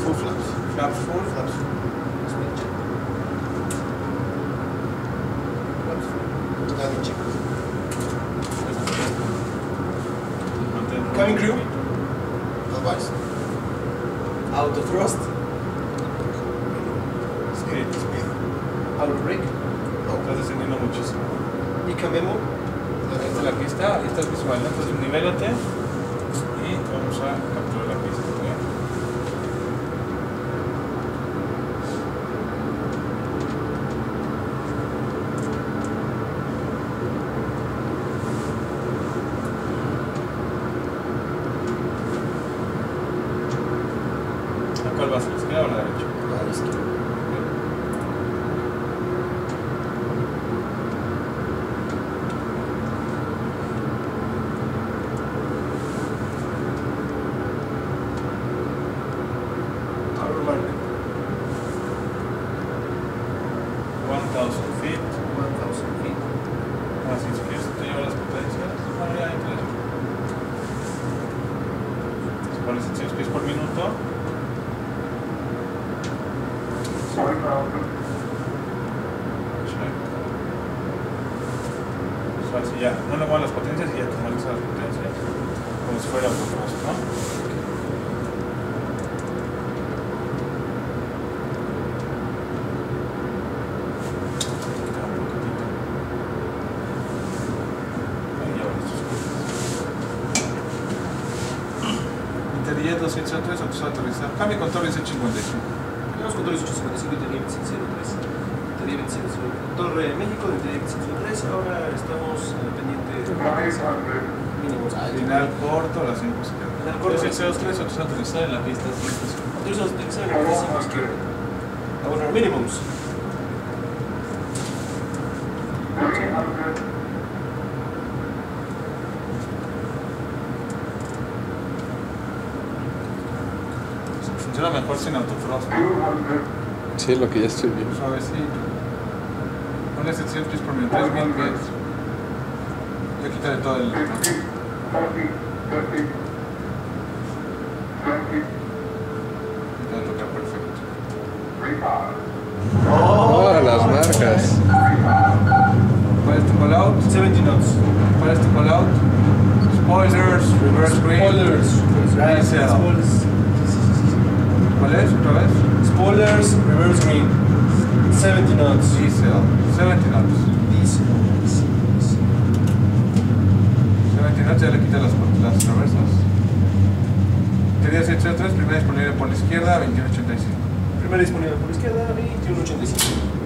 Full flaps. Flaps full. Flaps full. Landing check. Cabin crew. Advice. Auto thrust. Speed. Speed. Auto brake. No. Estás descendiendo muchísimo. Ica memo. Esta es la pista, esta es visual, ¿no? Entonces nivélate y vamos a capturar la pista. ¿Bien? ¿A cuál vas? ¿A la izquierda o a la derecha? A la izquierda. Auto mark. 1000 feet. 1000 feet. Así si quieres te llevo las potencias. Bueno, ya ahí te las llevo. Si pones 700 pies por minuto. Check. O sea, si ya no le muevo las potencias y ya te mueves las potencias. Como si fuera autothrust, ¿no? Interjet 203, aterrizar. Cambio control 155. Tenemos control 855 y tenía 2503. Tenía 2503. Torre México de tenía 2503. Ahora estamos pendiente de mínimos. Final corto, la 5 izquierda. Final corto. 203, aterrizar en la pista 5. Autorizamos utilizar el 5 izquierda. A poner mínimos. Funciona mejor sin autothrust. Sí, lo que ya estoy viendo. Suavecito. Ponle 700 pies por minuto, 3000 pies. Ya quítale todo el. Ya toca perfecto. Oh, las marcas. ¿Cuál es tu call out? 70 knots. ¿Cuál es tu call out? Spoilers, reverse green. Spoilers. Diesel. ¿Cuál es otra vez? Spoilers, reverse green. 70 knots. Diesel. 70 knots. Diesel. 70 knots, ya le quita las reversas. Teoría 703, primera disponible por la izquierda, 2185. Primera disponible por la izquierda, 2185.